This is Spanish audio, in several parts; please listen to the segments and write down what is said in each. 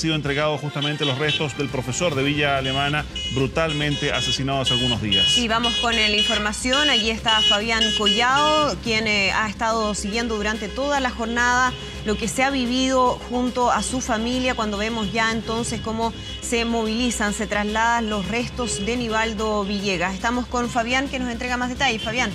sido entregados justamente los restos del profesor de Villa Alemana, brutalmente asesinado hace algunos días. Y vamos con la información. Allí está Fabián Collado, quien ha estado siguiendo durante toda la jornada lo que se ha vivido junto a su familia, cuando vemos ya entonces cómo se movilizan, se trasladan los restos de Nivaldo Villegas. Estamos con Fabián, que nos entrega más detalles. Fabián.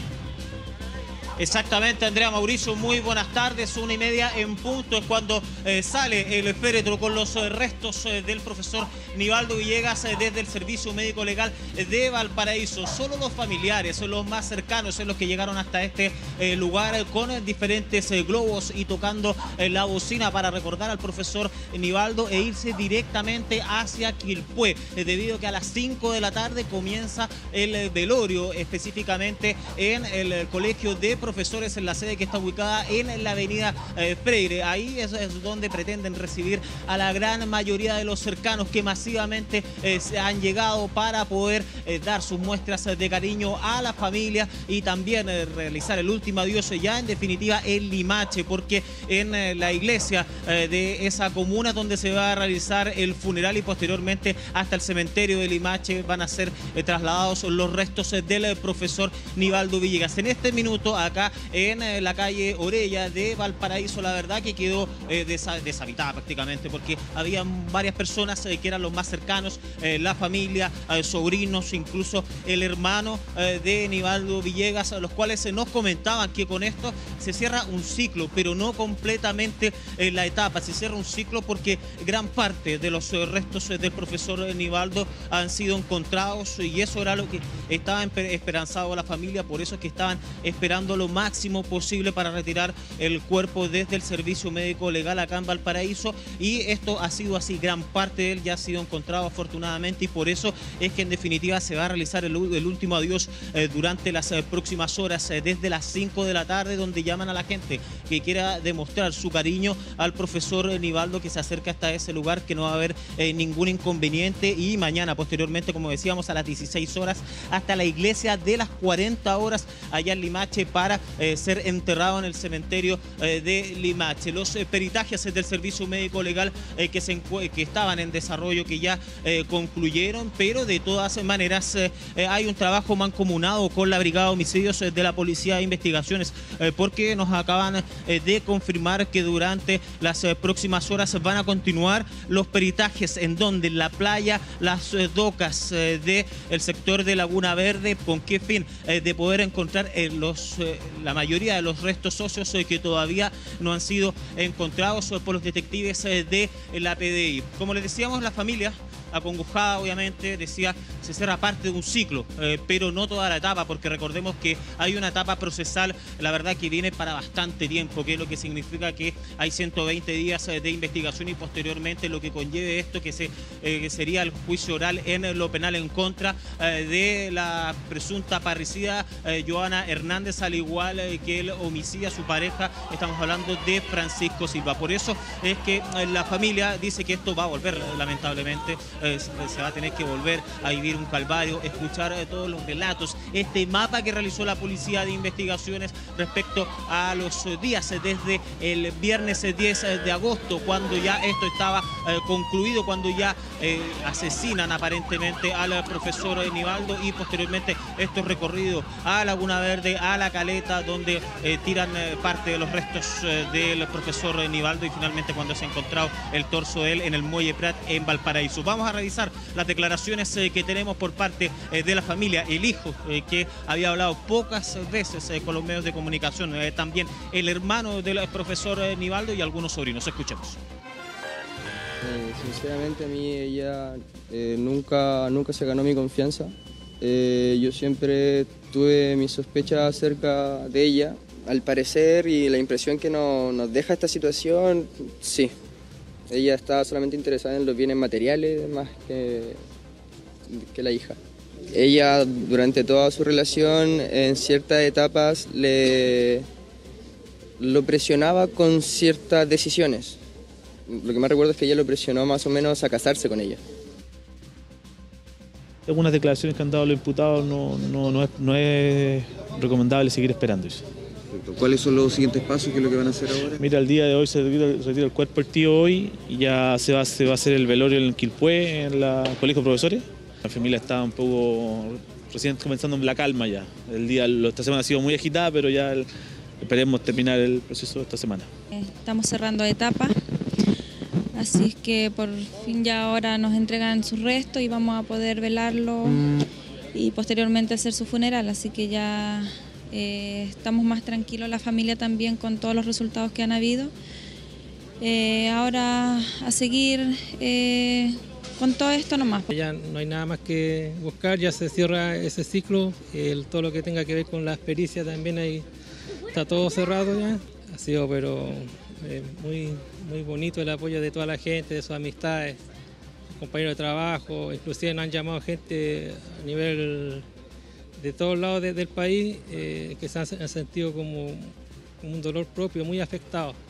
Exactamente, Andrea, Mauricio, muy buenas tardes. 1:30 en punto es cuando sale el féretro con los restos del profesor Nivaldo Villegas desde el Servicio Médico Legal de Valparaíso. Solo los familiares, los más cercanos, son los que llegaron hasta este lugar con diferentes globos y tocando la bocina para recordar al profesor Nivaldo e irse directamente hacia Quilpué, debido a que a las 5 de la tarde comienza el velorio, específicamente en el Colegio de Profesores, en la sede que está ubicada en la avenida Freire. Ahí es donde pretenden recibir a la gran mayoría de los cercanos que masivamente se han llegado para poder dar sus muestras de cariño a la familia y también realizar el último adiós ya en definitiva en Limache, porque en la iglesia de esa comuna donde se va a realizar el funeral y posteriormente hasta el cementerio de Limache van a ser trasladados los restos del profesor Nivaldo Villegas. En este minuto acá en la calle Orella de Valparaíso, la verdad que quedó deshabitada prácticamente, porque había varias personas que eran los más cercanos, la familia, sobrinos, incluso el hermano de Nivaldo Villegas, los cuales nos comentaban que con esto se cierra un ciclo, pero no completamente la etapa, se cierra un ciclo porque gran parte de los restos del profesor Nivaldo han sido encontrados y eso era lo que estaba esperanzado la familia, por eso es que estaban esperando lo máximo posible para retirar el cuerpo desde el Servicio Médico Legal acá en Valparaíso, y esto ha sido así, gran parte de él ya ha sido encontrado afortunadamente, y por eso es que en definitiva se va a realizar el último adiós durante las próximas horas, desde las 5 de la tarde, donde llaman a la gente que quiera demostrar su cariño al profesor Nivaldo, que se acerca hasta ese lugar, que no va a haber ningún inconveniente, y mañana posteriormente, como decíamos, a las 16 horas hasta la iglesia de las 40 horas allá en Limache para ser enterrado en el cementerio de Limache. Los peritajes del Servicio Médico Legal que estaban en desarrollo, que ya concluyeron, pero de todas maneras hay un trabajo mancomunado con la Brigada de Homicidios de la Policía de Investigaciones, porque nos acaban de confirmar que durante las próximas horas van a continuar los peritajes en donde la playa, las docas del sector de Laguna Verde, ¿con qué fin? De poder encontrar la mayoría de los restos óseos que todavía no han sido encontrados por los detectives de la PDI. Como les decíamos, la familia acongojada, obviamente, decía, se cierra parte de un ciclo, pero no toda la etapa, porque recordemos que hay una etapa procesal, la verdad, que viene para bastante tiempo, que es lo que significa que hay 120 días de investigación y posteriormente lo que conlleve esto, que sería el juicio oral en lo penal en contra de la presunta parricida Joana Hernández, al igual que el homicida a su pareja, estamos hablando de Francisco Silva. Por eso es que la familia dice que esto va a volver, lamentablemente, se va a tener que volver a vivir un calvario, escuchar todos los relatos, este mapa que realizó la Policía de Investigaciones respecto a los días desde el viernes 10 de agosto, cuando ya esto estaba concluido, cuando ya asesinan aparentemente al profesor Nivaldo, y posteriormente estos recorridos a Laguna Verde, a La Caleta, donde tiran parte de los restos del profesor Nivaldo, y finalmente cuando se ha encontrado el torso de él en el Muelle Prat en Valparaíso. Vamos a revisar las declaraciones que tenemos por parte de la familia, el hijo que había hablado pocas veces con los medios de comunicación, también el hermano del profesor Nivaldo y algunos sobrinos. Escuchemos. Sinceramente, a mí ella nunca se ganó mi confianza. Yo siempre tuve mis sospechas acerca de ella. Al parecer, y la impresión que nos deja esta situación, sí. Ella está solamente interesada en los bienes materiales más que la hija. Ella, durante toda su relación, en ciertas etapas lo presionaba con ciertas decisiones. Lo que más recuerdo es que ella lo presionó más o menos a casarse con ella. Algunas declaraciones que han dado los imputados no es recomendable seguir esperando eso. Perfecto. ¿Cuáles son los siguientes pasos? ¿Qué es lo que van a hacer ahora? Mira, el día de hoy se retira el cuerpo del tío hoy y ya se va a hacer el velorio en Quilpué, en el colegio de profesores. La familia está un poco recién comenzando en la calma ya. Esta semana ha sido muy agitada, pero ya esperemos terminar el proceso esta semana. Estamos cerrando etapa, así es que por fin ya ahora nos entregan sus restos y vamos a poder velarlo y posteriormente hacer su funeral, así que ya estamos más tranquilos, la familia también, con todos los resultados que han habido. Ahora a seguir con todo esto nomás. Ya no hay nada más que buscar, ya se cierra ese ciclo, todo lo que tenga que ver con las pericias también ahí está todo cerrado ya. Ha sido pero muy bonito el apoyo de toda la gente, de sus amistades, compañeros de trabajo, inclusive nos han llamado gente a nivel de todos lados del país que se han sentido como un dolor propio, muy afectados.